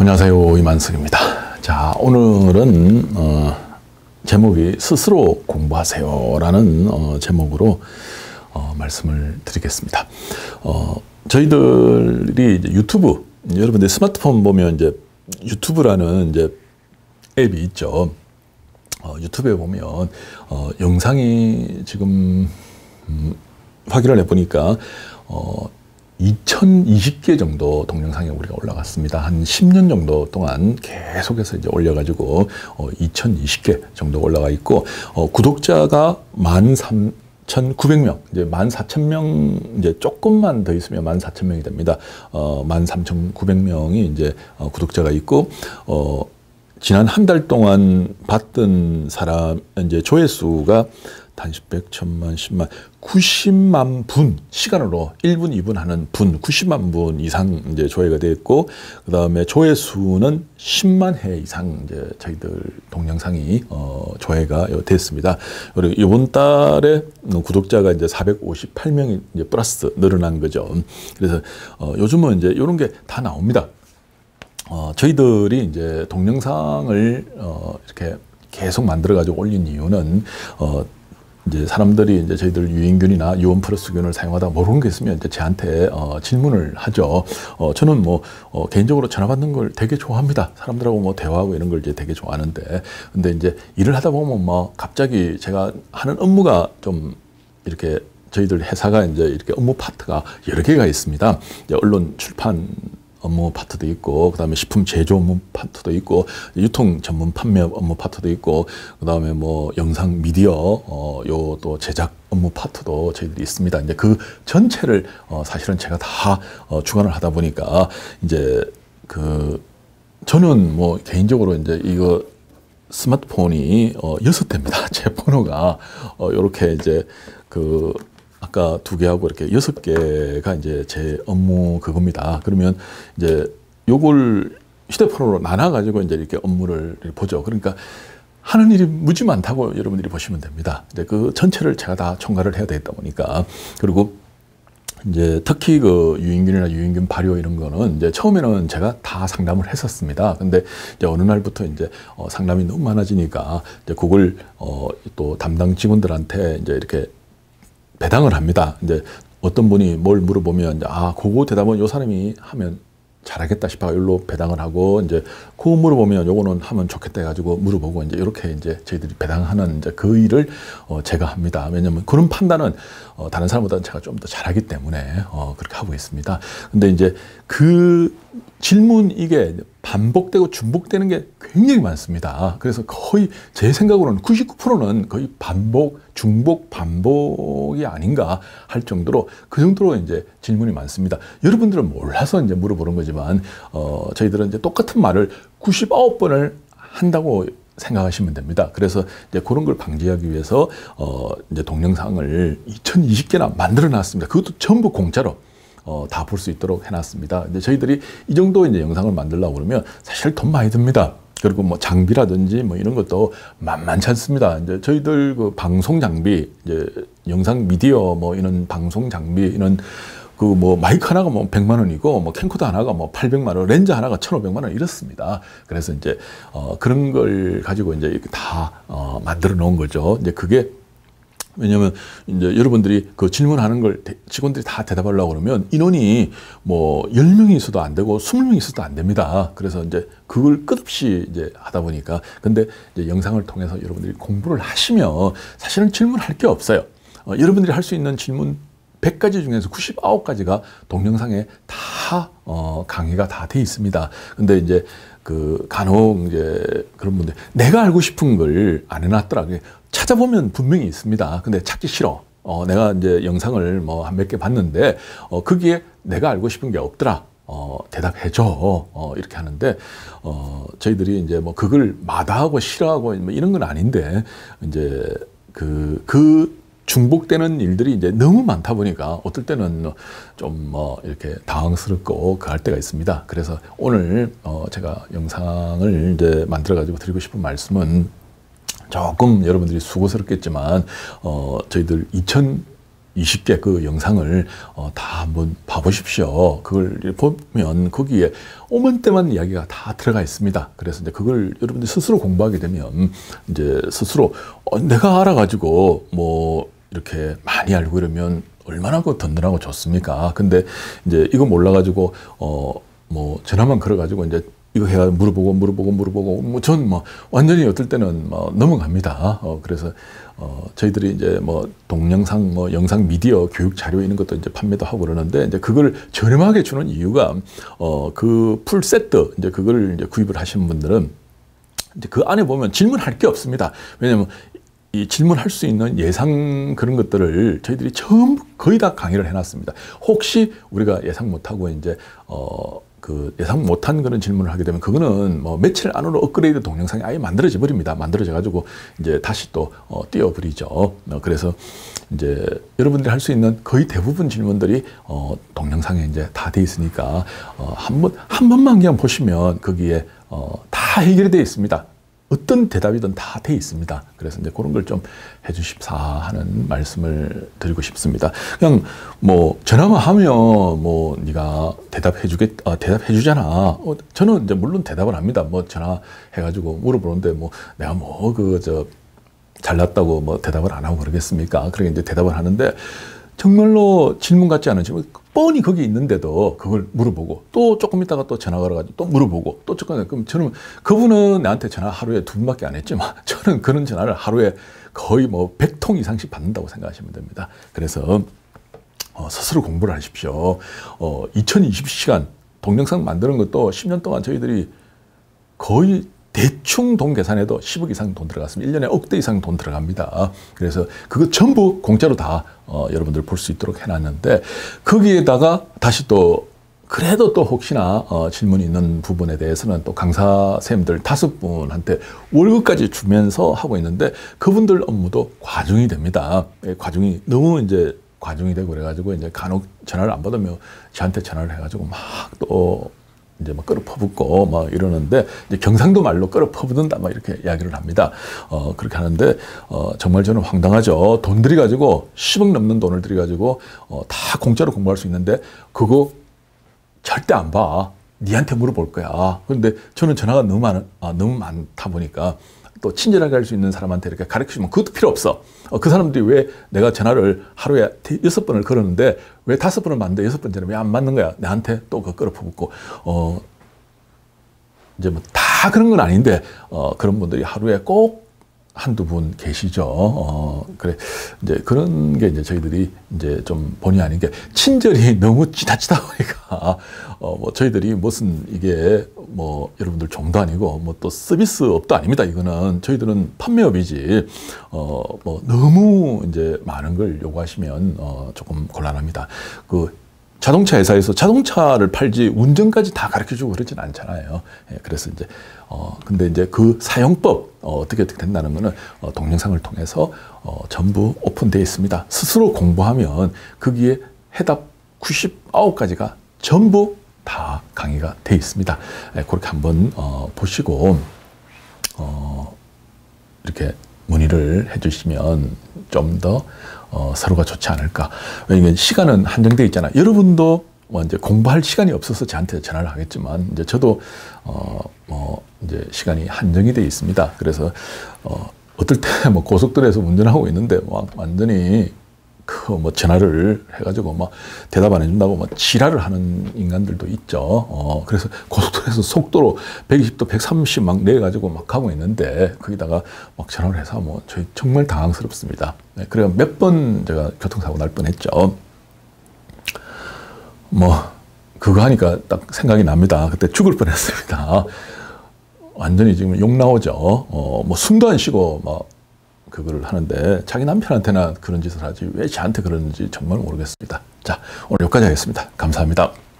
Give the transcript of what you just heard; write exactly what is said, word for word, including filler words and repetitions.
안녕하세요, 이만석입니다. 자, 오늘은 어, 제목이 스스로 공부하세요 라는 어, 제목으로 어, 말씀을 드리겠습니다. 어, 저희들이 이제 유튜브, 여러분들 스마트폰 보면 이제 유튜브라는 이제 앱이 있죠. 어, 유튜브에 보면 어, 영상이 지금 음, 확인을 해보니까 어, 이천이십 개 정도 동영상이 우리가 올라갔습니다. 한 십 년 정도 동안 계속해서 이제 올려가지고 어, 이천이십 개 정도 올라가 있고 어, 구독자가 만 삼천구백 명, 이제 만 사천 명, 이제 조금만 더 있으면 만 사천 명이 됩니다. 어, 만 삼천구백 명이 이제 어, 구독자가 있고 어, 지난 한 달 동안 봤던 사람 이제 조회수가 단십, 백, 천만, 십만, 구십만 분 시간으로 일 분, 이 분 하는 분, 구십만 분 이상 이제 조회가 됐고, 그 다음에 조회수는 십만 회 이상 이제 저희들 동영상이 어, 조회가 됐습니다. 그리고 이번 달에 구독자가 이제 사백오십팔 명이 이제 플러스 늘어난 거죠. 그래서 어, 요즘은 이제 이런 게 다 나옵니다. 어, 저희들이 이제 동영상을 어, 이렇게 계속 만들어 가지고 올린 이유는 어, 이제 사람들이 이제 저희들 유인균이나 유원 플러스균을 사용하다 모르는 게 있으면 이제 저한테 어, 질문을 하죠. 어, 저는 뭐 어, 개인적으로 전화 받는 걸 되게 좋아합니다. 사람들하고 뭐 대화하고 이런 걸 이제 되게 좋아하는데, 근데 이제 일을 하다 보면 뭐 갑자기 제가 하는 업무가 좀 이렇게 저희들 회사가 이제 이렇게 업무 파트가 여러 개가 있습니다. 이제 언론 출판 업무 파트도 있고, 그 다음에 식품 제조 업무 파트도 있고, 유통 전문 판매 업무 파트도 있고, 그 다음에 뭐 영상 미디어, 어, 요 또 제작 업무 파트도 저희들이 있습니다. 이제 그 전체를 어, 사실은 제가 다 어, 주관을 하다 보니까 이제 그 저는 뭐 개인적으로 이제 이거 스마트폰이 어, 여섯 대입니다. 제 번호가 어, 요렇게 이제 그 아까 두 개하고 이렇게 여섯 개가 이제 제 업무 그겁니다. 그러면 이제 요걸 휴대폰으로 나눠가지고 이제 이렇게 업무를 보죠. 그러니까 하는 일이 무지 많다고 여러분들이 보시면 됩니다. 이제 그 전체를 제가 다 총괄을 해야 되겠다 보니까. 그리고 이제 특히 그 유인균이나 유인균 발효 이런 거는 이제 처음에는 제가 다 상담을 했었습니다. 근데 이제 어느 날부터 이제 어 상담이 너무 많아지니까 이제 그걸 어 또 담당 직원들한테 이제 이렇게 배당을 합니다. 이제 어떤 분이 뭘 물어보면 이제 아, 그거 대답은 요 사람이 하면 잘하겠다 싶어 일로 배당을 하고, 이제 그거 물어보면 요거는 하면 좋겠다 해가지고 물어보고, 이제 이렇게 이제 저희들이 배당하는 이제 그 일을 어, 제가 합니다. 왜냐면 그런 판단은 어, 다른 사람보다는 제가 좀 더 잘하기 때문에 어, 그렇게 하고 있습니다. 근데 이제 그 질문 이게 반복되고 중복되는 게 굉장히 많습니다. 그래서 거의 제 생각으로는 구십구 퍼센트는 거의 반복, 중복, 반복이 아닌가 할 정도로 그 정도로 이제 질문이 많습니다. 여러분들은 몰라서 이제 물어보는 거지만 어, 저희들은 이제 똑같은 말을 구십구 번을 한다고 생각하시면 됩니다. 그래서 이제 그런 걸 방지하기 위해서 어, 이제 동영상을 이천이십 개나 만들어 놨습니다. 그것도 전부 공짜로. 어, 다 볼 수 있도록 해놨습니다. 근데 저희들이 이 정도 이제 영상을 만들려고 그러면 사실 돈 많이 듭니다. 그리고 뭐 장비라든지 뭐 이런 것도 만만치 않습니다. 이제 저희들 그 방송 장비, 이제 영상 미디어 뭐 이런 방송 장비, 이런 그 뭐 마이크 하나가 뭐 백만 원이고, 뭐 캠코더 하나가 뭐 팔백만 원, 렌즈 하나가 천오백만 원 이렇습니다. 그래서 이제 어, 그런 걸 가지고 이제 이렇게 다 어, 만들어 놓은 거죠. 이제 그게 왜냐면 이제 여러분들이 그 질문하는 걸 직원들이 다 대답하려고 그러면 인원이 뭐 열 명이 있어도 안 되고 스무 명이 있어도 안 됩니다. 그래서 이제 그걸 끝없이 이제 하다 보니까, 근데 이제 영상을 통해서 여러분들이 공부를 하시면 사실은 질문할 게 없어요. 어, 여러분들이 할 수 있는 질문 백 가지 중에서 구십구 가지가 동영상에 다 어, 강의가 다 돼 있습니다. 근데 이제 그 간혹 이제 그런 분들 내가 알고 싶은 걸 안 해놨더라. 찾아보면 분명히 있습니다. 근데 찾기 싫어. 어, 내가 이제 영상을 뭐 한 몇 개 봤는데, 어, 거기에 내가 알고 싶은 게 없더라. 어, 대답해줘. 어, 이렇게 하는데, 어, 저희들이 이제 뭐 그걸 마다하고 싫어하고 뭐 이런 건 아닌데, 이제 그, 그 중복되는 일들이 이제 너무 많다 보니까 어떨 때는 좀 뭐 이렇게 당황스럽고 그 할 때가 있습니다. 그래서 오늘 어, 제가 영상을 이제 만들어가지고 드리고 싶은 말씀은 조금 여러분들이 수고스럽겠지만 어, 저희들 이천이십 이십 개 그 영상을 어, 다 한번 봐보십시오. 그걸 보면 거기에 오만때만 이야기가 다 들어가 있습니다. 그래서 이제 그걸 여러분들 스스로 공부하게 되면 이제 스스로 어, 내가 알아가지고 뭐 이렇게 많이 알고 이러면 얼마나 그 든든하고 좋습니까? 근데 이제 이거 몰라가지고 어 뭐 전화만 걸어가지고 이제 이거 해야 물어보고 물어보고 물어보고 뭐 전 뭐 완전히 어떨 때는 뭐 넘어갑니다. 어 그래서 어 저희들이 이제 뭐 동영상 뭐 영상 미디어 교육 자료 이런 것도 이제 판매도 하고 그러는데 이제 그걸 저렴하게 주는 이유가 어 그 풀 세트 이제 그걸 이제 구입을 하시는 분들은 이제 그 안에 보면 질문할 게 없습니다. 왜냐면 이 질문할 수 있는 예상 그런 것들을 저희들이 전부 거의 다 강의를 해놨습니다. 혹시 우리가 예상 못하고 이제 어 그 예상 못한 그런 질문을 하게 되면 그거는 뭐 며칠 안으로 업그레이드 동영상이 아예 만들어져 버립니다. 만들어져 가지고 이제 다시 또 어, 띄워버리죠. 어, 그래서 이제 여러분들이 할 수 있는 거의 대부분 질문들이 어, 동영상에 이제 다 돼 있으니까 어, 한번 한 번만 그냥 보시면 거기에 어, 다 해결이 되어 있습니다. 어떤 대답이든 다 돼 있습니다. 그래서 이제 그런 걸 좀 해주십사 하는 말씀을 드리고 싶습니다. 그냥 뭐 전화만 하면 뭐 네가 대답해주겠, 아, 대답해주잖아. 어, 저는 이제 물론 대답을 합니다. 뭐 전화해가지고 물어보는데 뭐 내가 뭐 그 저 잘났다고 뭐 대답을 안 하고 그러겠습니까? 그러게 이제 대답을 하는데 정말로 질문 같지 않은 질문, 뻔히 거기 있는데도 그걸 물어보고 또 조금 있다가 또 전화 걸어가지고 또 물어보고 또 조금, 그럼 저는 그분은 나한테 전화 하루에 두 번밖에 안 했지만 저는 그런 전화를 하루에 거의 뭐 백 통 이상씩 받는다고 생각하시면 됩니다. 그래서 어, 스스로 공부를 하십시오. 어, 이천이십 시간 동영상 만드는 것도 십 년 동안 저희들이 거의 대충 돈 계산해도 십억 이상 돈 들어갔습니다. 일 년에 억대 이상 돈 들어갑니다. 그래서 그거 전부 공짜로 다 어, 여러분들 볼 수 있도록 해놨는데 거기에다가 다시 또 그래도 또 혹시나 어, 질문이 있는 부분에 대해서는 또 강사 쌤들 다섯 분한테 월급까지 주면서 하고 있는데 그분들 업무도 과중이 됩니다. 과중이 너무 이제 과중이 되고 그래가지고 이제 간혹 전화를 안 받으면 저한테 전화를 해가지고 막 또 이제 막 끌어 퍼붓고 막 이러는데 이제 경상도 말로 끌어 퍼붓는다 막 이렇게 이야기를 합니다. 어 그렇게 하는데 어 정말 저는 황당하죠. 돈 들이 가지고 십억 넘는 돈을 들이 가지고 어 다 공짜로 공부할 수 있는데 그거 절대 안 봐. 니한테 물어볼 거야. 그런데 저는 전화가 너무 많 아, 너무 많다 보니까 또 친절하게 할 수 있는 사람한테 이렇게 가르쳐주면 그것도 필요 없어. 어, 그 사람들이 왜 내가 전화를 하루에 여섯 번을 걸었는데 왜 다섯 번을 맞는데 여섯 번째는 왜 안 맞는 거야? 나한테 또 그거 끌어퍼붓고, 어, 이제 뭐 다 그런 건 아닌데, 어, 그런 분들이 하루에 꼭 한두 분 계시죠. 어, 그래. 이제 그런 게 이제 저희들이 이제 좀 본의 아닌 게 친절이 너무 지나치다 보니까, 어, 뭐 저희들이 무슨 이게 뭐 여러분들 좀도 아니고 뭐 또 서비스업도 아닙니다. 이거는 저희들은 판매업이지, 어, 뭐 너무 이제 많은 걸 요구하시면, 어, 조금 곤란합니다. 그 자동차 회사에서 자동차를 팔지 운전까지 다 가르쳐 주고 그러진 않잖아요. 예, 그래서 이제, 어, 근데 이제 그 사용법, 어, 어떻게 어떻게 된다는 거는, 어, 동영상을 통해서, 어, 전부 오픈되어 있습니다. 스스로 공부하면 거기에 해답 구십구 가지가 전부 다 강의가 되어 있습니다. 예, 그렇게 한번, 어, 보시고, 어, 이렇게 문의를 해주시면 좀 더 어, 서로가 좋지 않을까. 왜냐면 시간은 한정되어 있잖아요. 여러분도 뭐 이제 공부할 시간이 없어서 저한테 전화를 하겠지만, 이제 저도, 어, 뭐, 이제 시간이 한정이 되어 있습니다. 그래서, 어, 어떨 때 뭐 고속도로에서 운전하고 있는데, 막 완전히 그 뭐 전화를 해가지고 막 대답 안 해준다고 뭐 지랄을 하는 인간들도 있죠. 어, 그래서 고속도로에서 속도로 백이십 도 백삼십 막 내가지고 막 가고 있는데 거기다가 막 전화를 해서 뭐 저희 정말 당황스럽습니다. 네, 그래서 몇 번 제가 교통사고 날 뻔했죠. 뭐 그거 하니까 딱 생각이 납니다. 그때 죽을 뻔했습니다. 완전히 지금 욕 나오죠. 어, 뭐 숨도 안 쉬고 막 그거를 하는데 자기 남편한테나 그런 짓을 하지 왜 저한테 그러는지 정말 모르겠습니다. 자, 오늘 여기까지 하겠습니다. 감사합니다.